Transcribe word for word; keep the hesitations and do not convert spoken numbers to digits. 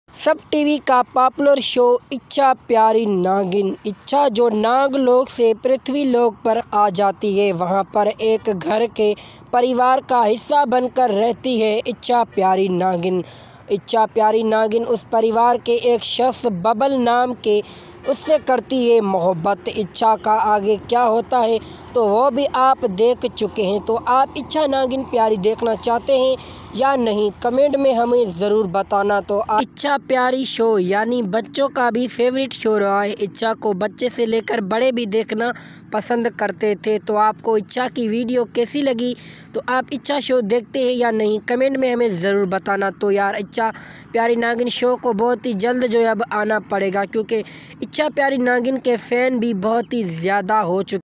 सब टीवी का popular show इच्छा प्यारी नागिन। इच्छा जो नागलोक से पृथ्वी लोक पर आ जाती है, वहां पर एक घर के परिवार का हिस्सा बनकर रहती है इच्छा प्यारी नागिन। इच्छा प्यारी नागिन उस परिवार के एक शख्स बबल नाम के उससे करती है मोहब्बत। इच्छा का आगे क्या होता है तो वो भी आप देख चुके हैं। तो आप इच्छा नागिन प्यारी देखना चाहते हैं या नहीं, कमेंट में हमें ज़रूर बताना। तो इच्छा प्यारी शो यानी बच्चों का भी फेवरेट शो रहा है। इच्छा को बच्चे से लेकर बड़े भी देखना पसंद करते थे। तो आपको इच्छा की वीडियो कैसी लगी, तो आप इच्छा शो देखते हैं या नहीं, कमेंट में हमें ज़रूर बताना। तो यार इच्छा प्यारी नागिन शो को बहुत ही जल्द जो है अब आना पड़ेगा, क्योंकि इच्छा प्यारी नागिन के फ़ैन भी बहुत ही ज़्यादा हो चुके